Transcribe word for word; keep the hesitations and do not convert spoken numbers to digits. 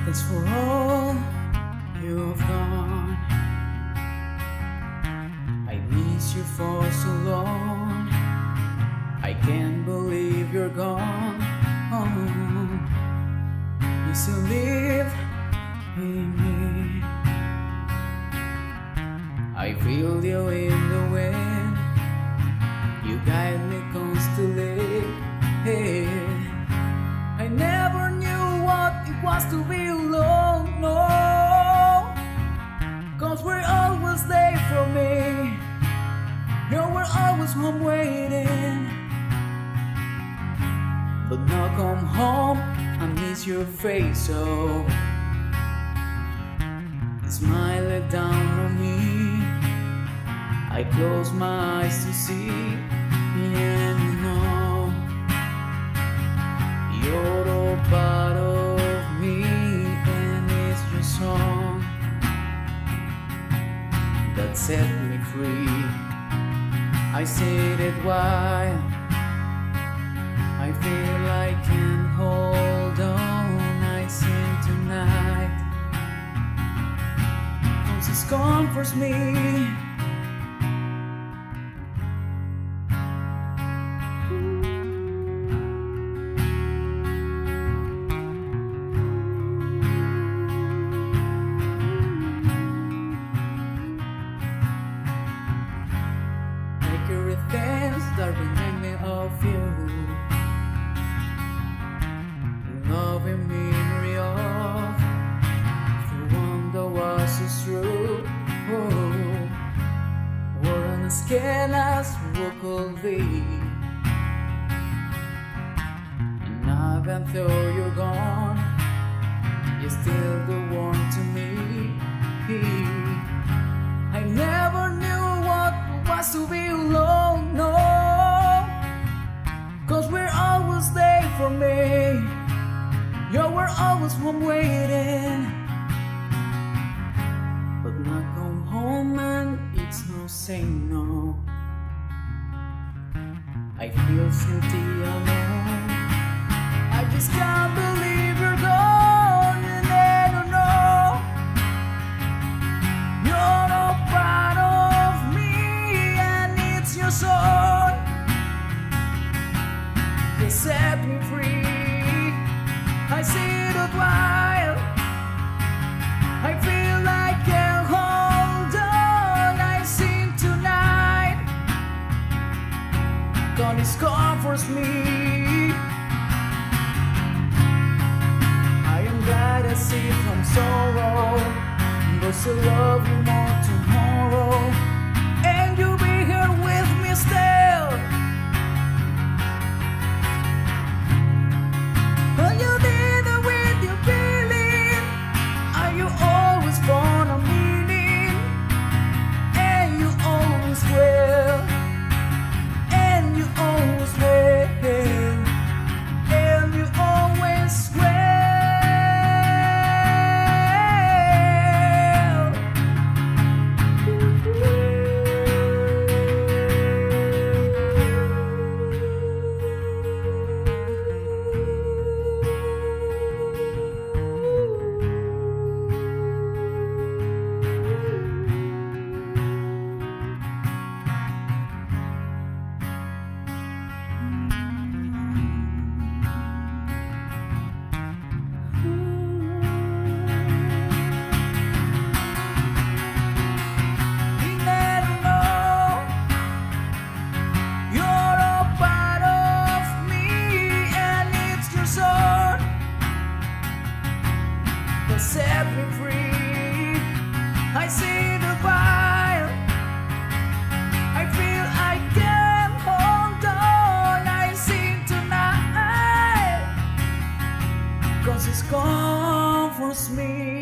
Thanks for all you've done. I miss you for so long. I can't believe you're gone. Oh, you still live in me. I feel you in the wind. You guide me constantly. Hey, I never knew what it was to be alone, no. Cause we're always there for me. You were always home waiting. But now come home, I miss your face, so smile it down on me. I close my eyes to see, and you know you're all part of me, and it's your song that set me free. I said it while I feel I can hold on. I sing tonight, cause it comforts me. Things that remind me of you, loving memory of the one that was so true. Oh, we're on a scale as we could be, and even though you're gone, you're still the one to me. I never knew what it was to be alone, no. Cause we're always there for me. You were always home waiting. But now come home and it's no saying no. I feel empty alone. I just can't believe you're gone, and I don't know. You're a part of me, and it's your soul that set me free. I see it while I feel I can hold on. I sing tonight, God is comforts me. I am glad I see from sorrow, but still love you more tomorrow, and you'll be here with me still. Oh, you did it with your feeling. Are you always gonna meaning? And you always will. And you always will. And you always will. Set me free. I see the fire. I feel I can hold on. I sing tonight, cause it comforts me.